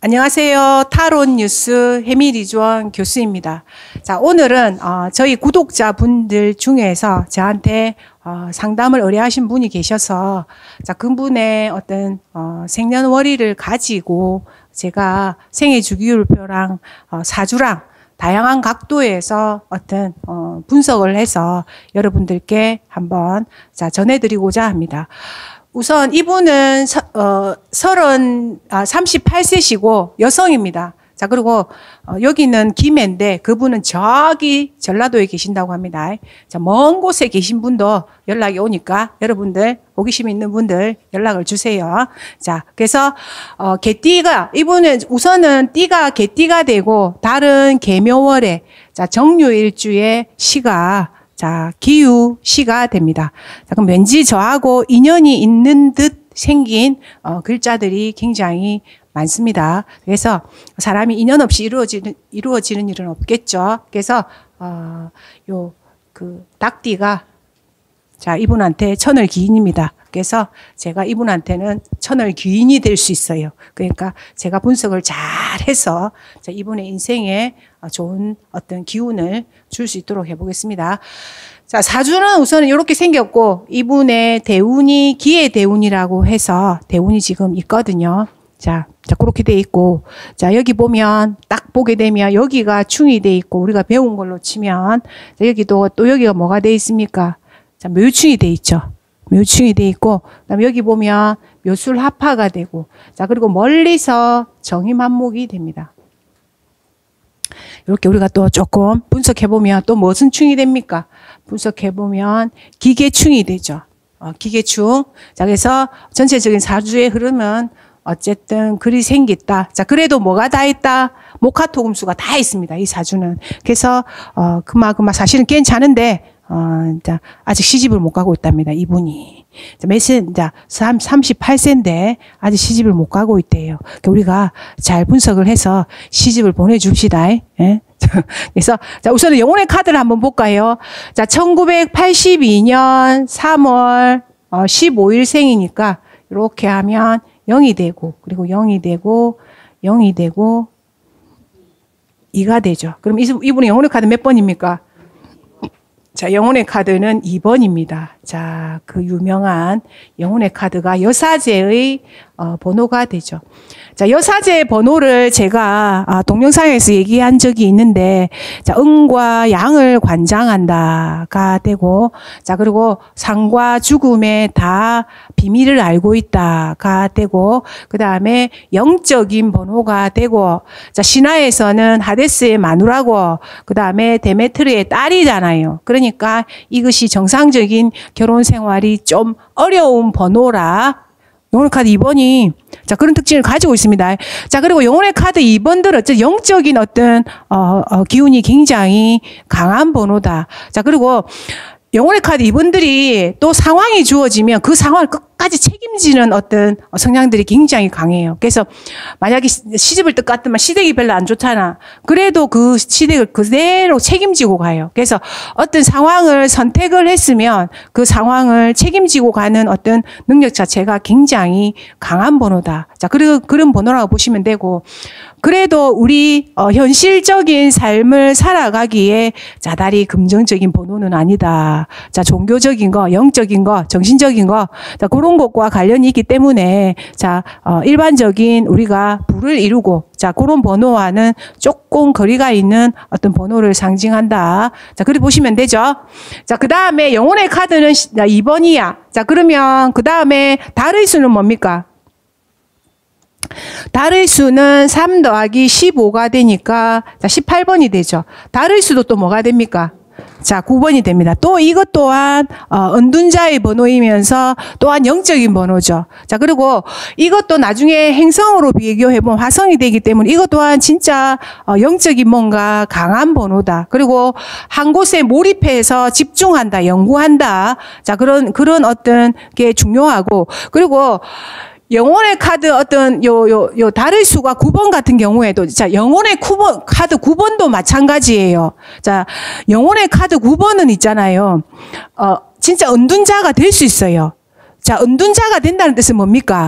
안녕하세요. 타론 뉴스 해미리주원 교수입니다. 자, 오늘은 저희 구독자분들 중에서 저한테 상담을 의뢰하신 분이 계셔서 자, 그분의 어떤 생년월일을 가지고 제가 생애주기율표랑 사주랑 다양한 각도에서 어떤 분석을 해서 여러분들께 한번 전해드리고자 합니다. 우선 이분은 38세시고 여성입니다. 자, 그리고 여기는 김해인데 그분은 저기 전라도에 계신다고 합니다. 자, 먼 곳에 계신 분도 연락이 오니까 여러분들 호기심 있는 분들 연락을 주세요. 자, 그래서 개띠가 이분은 우선은 띠가 개띠가 되고 다른 개묘월에 자, 정유일주의 시가 자, 기유 시가 됩니다. 자, 그럼 왠지 저하고 인연이 있는 듯 생긴 글자들이 굉장히 많습니다. 그래서 사람이 인연 없이 이루어지는 일은 없겠죠. 그래서 닭띠가 자, 이분한테 천을귀인입니다. 그래서 제가 이분한테는 천을귀인이 될 수 있어요. 그러니까 제가 분석을 잘 해서 이분의 인생에 좋은 어떤 기운을 줄 수 있도록 해보겠습니다. 자, 사주는 우선은 이렇게 생겼고, 이분의 대운이 기해대운이라고 해서 대운이 지금 있거든요. 자, 그렇게 돼 있고, 자, 여기 보면 딱 보게 되면 여기가 충이 돼 있고, 우리가 배운 걸로 치면, 자, 여기도 또 여기가 뭐가 돼 있습니까? 자, 묘충이 돼 있죠. 묘충이 돼 있고, 그다음에 여기 보면 묘술합화가 되고, 자, 그리고 멀리서 정임한목이 됩니다. 이렇게 우리가 또 조금 분석해보면 또 무슨 충이 됩니까? 분석해보면 기계충이 되죠. 기계충. 자, 그래서 전체적인 사주의 흐름은 어쨌든 글이 생겼다. 자, 그래도 뭐가 다 있다? 목화토금수가 다 있습니다. 이 사주는. 그래서, 그마 사실은 괜찮은데, 자, 아직 시집을 못 가고 있답니다. 이분이. 자, 38세인데 아직 시집을 못 가고 있대요. 그러니까 우리가 잘 분석을 해서 시집을 보내줍시다. 예? 그래서, 자, 우선은 영혼의 카드를 한번 볼까요? 자, 1982년 3월 15일생이니까, 이렇게 하면 0이 되고, 그리고 0이 되고, 0이 되고, 2가 되죠. 그럼 이분의 영혼의 카드 몇 번입니까? 자, 영혼의 카드는 2번입니다. 자, 그 유명한 영혼의 카드가 여사제의 번호가 되죠. 자, 여사제의 번호를 제가 동영상에서 얘기한 적이 있는데, 자, 음과 양을 관장한다가 되고, 자, 그리고 상과 죽음에 다 비밀을 알고 있다가 되고, 그 다음에 영적인 번호가 되고, 자, 신화에서는 하데스의 마누라고, 그 다음에 데메트르의 딸이잖아요. 그러니까 이것이 정상적인 결혼 생활이 좀 어려운 번호라, 영혼의 카드 2번이 자, 그런 특징을 가지고 있습니다. 자, 그리고 영혼의 카드 2번들은 어쨌든 영적인 어떤 기운이 굉장히 강한 번호다. 자, 그리고 영혼의 카드 2번들이 또 상황이 주어지면 그 상황을 끝까지 책임지는 어떤 성향들이 굉장히 강해요. 그래서 만약에 시집을 뜻 같으면 시댁이 별로 안 좋잖아. 그래도 그 시댁을 그대로 책임지고 가요. 그래서 어떤 상황을 선택을 했으면 그 상황을 책임지고 가는 어떤 능력 자체가 굉장히 강한 번호다. 자, 그런 번호라고 보시면 되고, 그래도 우리 현실적인 삶을 살아가기에 자달이 긍정적인 번호는 아니다. 자, 종교적인 거, 영적인 거, 정신적인 거, 자, 그런 것과 관련이 있기 때문에, 자, 일반적인 우리가 부를 이루고, 자, 그런 번호와는 조금 거리가 있는 어떤 번호를 상징한다. 자, 그렇게 보시면 되죠. 자, 그 다음에 영혼의 카드는 2번이야. 자, 그러면 그 다음에 달의 수는 뭡니까? 달의 수는 3 더하기 15가 되니까, 자, 18번이 되죠. 달의 수도 또 뭐가 됩니까? 자, 9번이 됩니다. 또 이것 또한 은둔자의 번호이면서 또한 영적인 번호죠. 자, 그리고 이것도 나중에 행성으로 비교해보면 화성이 되기 때문에 이것 또한 진짜 영적인 뭔가 강한 번호다. 그리고 한 곳에 몰입해서 집중한다, 연구한다. 자, 그런 어떤 게 중요하고, 그리고 영혼의 카드 어떤 달의 수가 9번 같은 경우에도, 자, 영혼의 카드 9번도 마찬가지예요. 자, 영혼의 카드 9번은 있잖아요. 진짜 은둔자가 될 수 있어요. 자, 은둔자가 된다는 뜻은 뭡니까?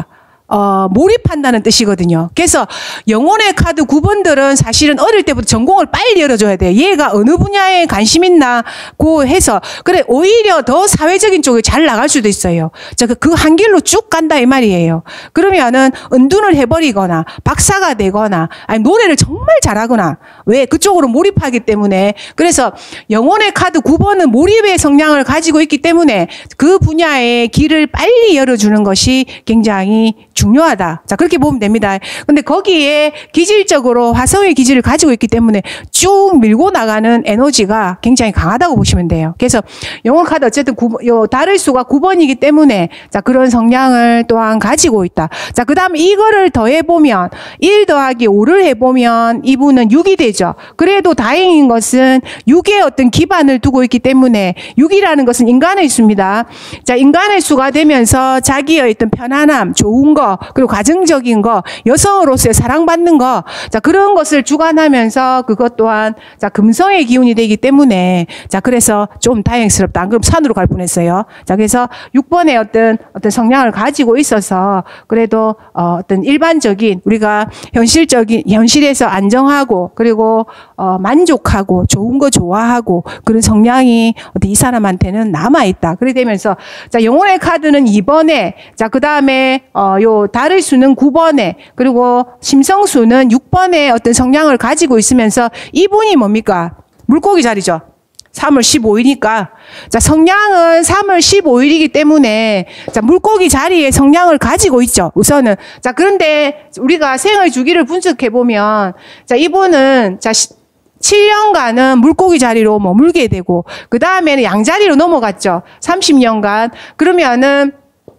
몰입한다는 뜻이거든요. 그래서 영혼의 카드 9번들은 사실은 어릴 때부터 전공을 빨리 열어줘야 돼요. 얘가 어느 분야에 관심 있나고 해서 그래 오히려 더 사회적인 쪽에 잘 나갈 수도 있어요. 그 한 길로 쭉 간다 이 말이에요. 그러면은 은둔을 해버리거나 박사가 되거나 아니 노래를 정말 잘하거나 왜 그쪽으로 몰입하기 때문에 그래서 영혼의 카드 9번은 몰입의 성향을 가지고 있기 때문에 그 분야의 길을 빨리 열어주는 것이 굉장히 중요하다. 자, 그렇게 보면 됩니다. 근데 거기에 기질적으로 화성의 기질을 가지고 있기 때문에 쭉 밀고 나가는 에너지가 굉장히 강하다고 보시면 돼요. 그래서 영혼 카드 어쨌든 다를 수가 9번이기 때문에 자, 그런 성향을 또한 가지고 있다. 자, 그 다음에 이거를 더해보면 1 더하기 5를 해보면 이분은 6이 되죠. 그래도 다행인 것은 6의 어떤 기반을 두고 있기 때문에 6이라는 것은 인간의 수입니다. 자, 인간의 수가 되면서 자기의 어떤 편안함, 좋은 거, 그리고 가정적인 거, 여성으로서의 사랑받는 거, 자, 그런 것을 주관하면서 그것 또한, 자, 금성의 기운이 되기 때문에, 자, 그래서 좀 다행스럽다. 안 그럼 산으로 갈 뻔했어요. 자, 그래서 6번의 어떤 성향을 가지고 있어서, 그래도, 어떤 일반적인, 우리가 현실에서 안정하고, 그리고, 만족하고, 좋은 거 좋아하고, 그런 성향이 어떤 이 사람한테는 남아있다. 그래 되면서, 자, 영혼의 카드는 2번에, 자, 그 다음에, 다를 수는 9번에 그리고 심성수는 6번에 어떤 성향을 가지고 있으면서 이분이 뭡니까? 물고기 자리죠. 3월 15일이니까 자 성향은 3월 15일이기 때문에 자 물고기 자리에 성향을 가지고 있죠. 우선은 자 그런데 우리가 생활 주기를 분석해 보면 자 이분은 자 7년간은 물고기 자리로 머물게 되고 그 다음에는 양자리로 넘어갔죠. 30년간 그러면은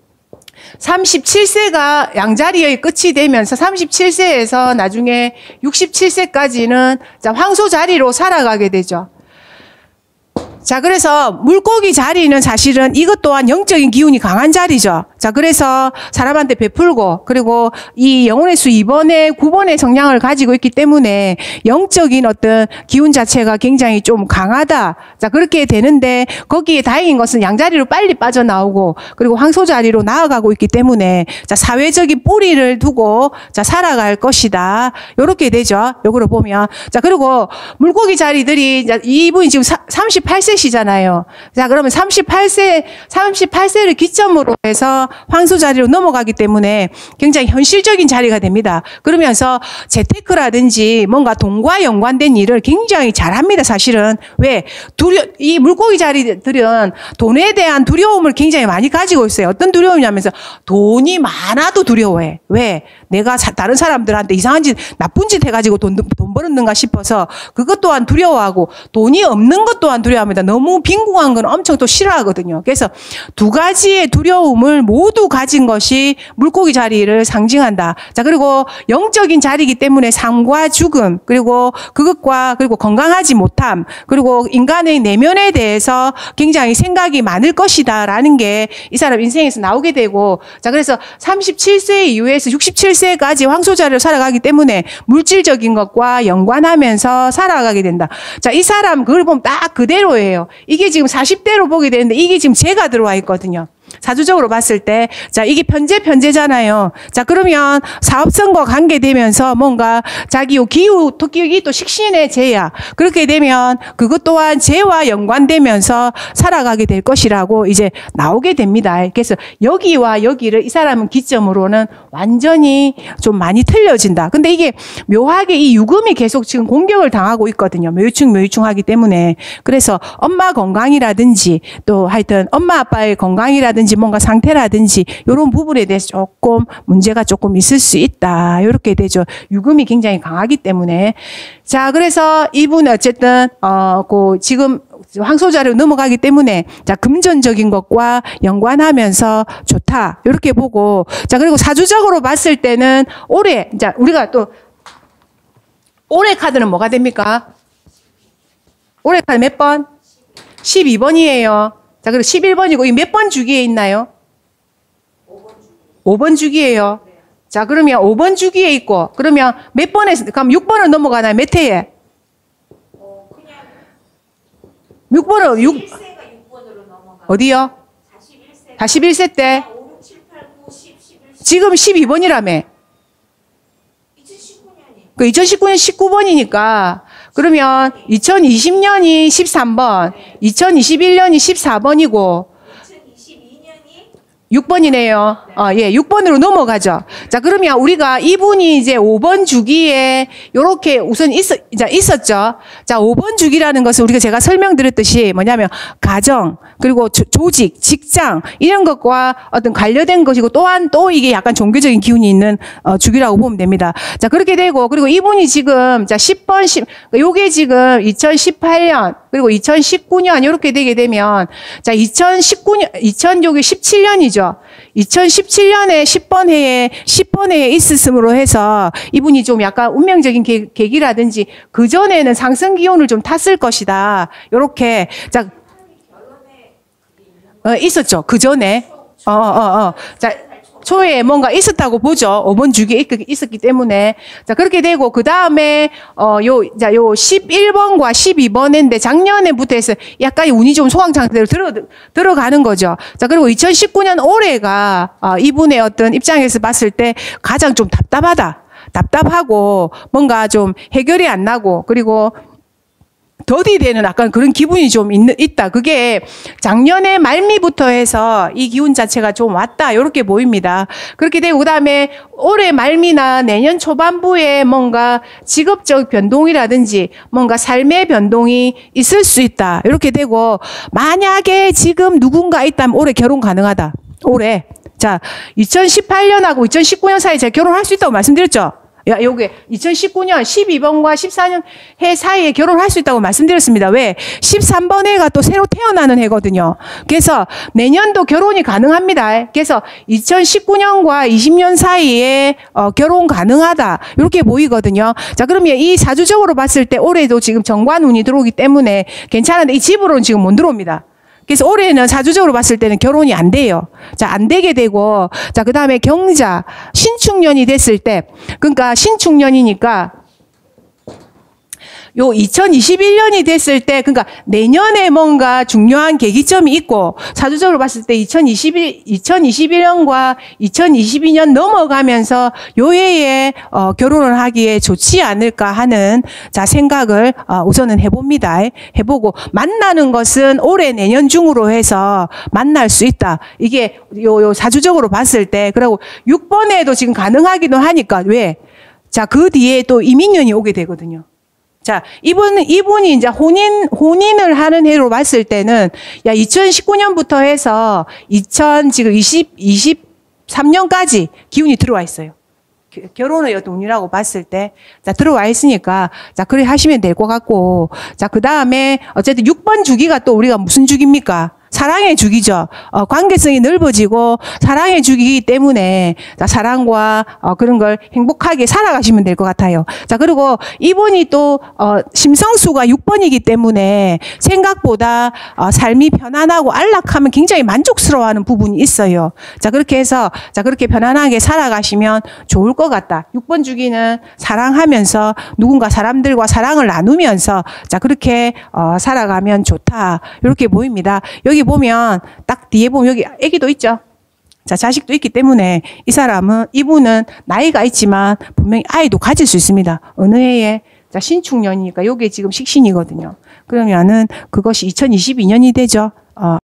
37세가 양자리의 끝이 되면서 37세에서 나중에 67세까지는 황소 자리로 살아가게 되죠. 자, 그래서 물고기 자리는 사실은 이것 또한 영적인 기운이 강한 자리죠. 자, 그래서 사람한테 베풀고, 그리고 이 영혼의 수 2번에 9번의 성향을 가지고 있기 때문에 영적인 어떤 기운 자체가 굉장히 좀 강하다. 자, 그렇게 되는데, 거기에 다행인 것은 양자리로 빨리 빠져나오고, 그리고 황소 자리로 나아가고 있기 때문에, 자, 사회적인 뿌리를 두고, 자, 살아갈 것이다. 요렇게 되죠. 요거를 보면. 자, 그리고 물고기 자리들이, 이분이 지금 38세시잖아요. 자, 그러면 38세를 기점으로 해서 황소 자리로 넘어가기 때문에 굉장히 현실적인 자리가 됩니다. 그러면서 재테크라든지 뭔가 돈과 연관된 일을 굉장히 잘합니다. 사실은. 왜? 이 물고기 자리들은 돈에 대한 두려움을 굉장히 많이 가지고 있어요. 어떤 두려움이냐면서 돈이 많아도 두려워해. 왜? 내가 다른 사람들한테 이상한 짓, 나쁜 짓 해가지고 돈 벌었는가 싶어서 그것 또한 두려워하고 돈이 없는 것 또한 두려워합니다. 너무 빈궁한 건 엄청 또 싫어하거든요. 그래서 두 가지의 두려움을 모두 가진 것이 물고기 자리를 상징한다. 자, 그리고 영적인 자리이기 때문에 삶과 죽음, 그리고 그것과, 그리고 건강하지 못함, 그리고 인간의 내면에 대해서 굉장히 생각이 많을 것이다. 라는 게 이 사람 인생에서 나오게 되고, 자, 그래서 37세 이후에서 67세까지 황소 자리로 살아가기 때문에 물질적인 것과 연관하면서 살아가게 된다. 자, 이 사람 그걸 보면 딱 그대로예요. 이게 지금 40대로 보게 되는데 이게 지금 재가 들어와 있거든요. 사주적으로 봤을 때, 자, 이게 편제잖아요. 자, 그러면 사업성과 관계되면서 뭔가 자기 토끼이 또 식신의 재야. 그렇게 되면 그것 또한 재와 연관되면서 살아가게 될 것이라고 이제 나오게 됩니다. 그래서 여기와 여기를 이 사람은 기점으로는 완전히 좀 많이 틀려진다. 근데 이게 묘하게 이 유금이 계속 지금 공격을 당하고 있거든요. 묘유충 하기 때문에. 그래서 엄마 건강이라든지 또 하여튼 엄마 아빠의 건강이라든지 뭔가 상태라든지 이런 부분에 대해서 조금 문제가 조금 있을 수 있다. 이렇게 되죠. 유금이 굉장히 강하기 때문에. 자, 그래서 이분은 어쨌든 지금 황소자리로 넘어가기 때문에 자, 금전적인 것과 연관하면서 좋다. 이렇게 보고. 자, 그리고 사주적으로 봤을 때는 올해 자, 우리가 또 올해 카드는 뭐가 됩니까? 올해 카드 몇 번? 12번이에요. 자, 그리고 11번이고, 이 몇 번 주기에 있나요? 5번 주기예요. 네. 자, 그러면 5번 주기에 있고, 그러면 몇 번에, 그럼 6번을 넘어가나요? 몇 해에? 그냥 6번을, 41세가 6번으로 넘어가. 어디요? 41세. 41세 때? 5, 6, 7, 8, 9, 10, 11, 지금 12번이라며. 2019년이. 그 2019년 19번이니까 그러면 2020년이 13번, 2021년이 14번이고 2022년이 6번이네요. 예, 6번으로 넘어가죠. 자, 그러면 우리가 이분이 이제 5번 주기에 요렇게 우선 있었죠. 자, 5번 주기라는 것은 우리가 제가 설명드렸듯이 뭐냐면 가정, 그리고 조직, 직장 이런 것과 어떤 관련된 것이고 또한 또 이게 약간 종교적인 기운이 있는 주기라고 보면 됩니다. 자, 그렇게 되고 그리고 이분이 지금 자, 10번 요게 지금 2018년 그리고 2019년 이렇게 되게 되면 자, 2019년 2017년이죠. 2017년에 10번 해에 있었음으로 해서 이분이 좀 약간 운명적인 계기라든지 그 전에는 상승 기운을 좀 탔을 것이다. 요렇게 자 있었죠. 그 전에 자 초에 뭔가 있었다고 보죠. 5번 주기에 있었기 때문에. 자, 그렇게 되고, 그 다음에, 요 11번과 12번인데 작년에부터 해서 약간 운이 좀 소강 상태로 들어가는 거죠. 자, 그리고 2019년 올해가, 이분의 어떤 입장에서 봤을 때 가장 좀 답답하고, 뭔가 좀 해결이 안 나고, 그리고 더디되는 약간 그런 기분이 좀 있다. 그게 작년에 말미부터 해서 이 기운 자체가 좀 왔다. 이렇게 보입니다. 그렇게 되고 그다음에 올해 말미나 내년 초반부에 뭔가 직업적 변동이라든지 뭔가 삶의 변동이 있을 수 있다. 이렇게 되고 만약에 지금 누군가 있다면 올해 결혼 가능하다. 올해. 자, 2018년하고 2019년 사이에 제가 결혼할 수 있다고 말씀드렸죠. 야, 요게 2019년 12번과 14년 해 사이에 결혼할 수 있다고 말씀드렸습니다. 왜? 13번 해가 또 새로 태어나는 해거든요. 그래서 내년도 결혼이 가능합니다. 그래서 2019년과 20년 사이에 결혼 가능하다. 이렇게 보이거든요. 자, 그러면 이 사주적으로 봤을 때 올해도 지금 정관운이 들어오기 때문에 괜찮은데 이 집으로는 지금 못 들어옵니다. 그래서 올해는 사주적으로 봤을 때는 결혼이 안 돼요. 자, 안 되게 되고, 자, 그 다음에 경자, 신축년이 됐을 때, 그러니까 신축년이니까, 요 2021년이 됐을 때, 그러니까 내년에 뭔가 중요한 계기점이 있고, 사주적으로 봤을 때 2021년과 2022년 넘어가면서 요 해에 결혼을 하기에 좋지 않을까 하는 자 생각을 우선은 해봅니다. 해보고 만나는 것은 올해 내년 중으로 해서 만날 수 있다. 이게 요 사주적으로 봤을 때 그리고 6번에도 지금 가능하기도 하니까 왜? 자, 그 뒤에 또 이민년이 오게 되거든요. 자, 이분이 이제 혼인을 하는 해로 봤을 때는, 2019년부터 해서 지금 23년까지 기운이 들어와 있어요. 결혼의 어떤 운이라고 봤을 때, 자, 들어와 있으니까, 자, 그래 하시면 될 것 같고, 자, 그 다음에, 어쨌든 6번 주기가 또 우리가 무슨 주기입니까? 사랑의 주기죠. 관계성이 넓어지고 사랑의 주기이기 때문에 자, 사랑과 그런 걸 행복하게 살아가시면 될 것 같아요. 자, 그리고 이분이 또 심성수가 6번이기 때문에 생각보다 삶이 편안하고 안락하면 굉장히 만족스러워하는 부분이 있어요. 자, 그렇게 해서 자, 그렇게 편안하게 살아가시면 좋을 것 같다. 6번 주기는 사랑하면서 누군가 사람들과 사랑을 나누면서 자, 그렇게 살아가면 좋다. 이렇게 보입니다. 여기 보면 딱 뒤에 보면 여기 아기도 있죠. 자, 자식도 있기 때문에 이분은 나이가 있지만 분명히 아이도 가질 수 있습니다. 어느 해에 자, 신축년이니까 요게 지금 식신이거든요. 그러면은 그것이 2022년이 되죠.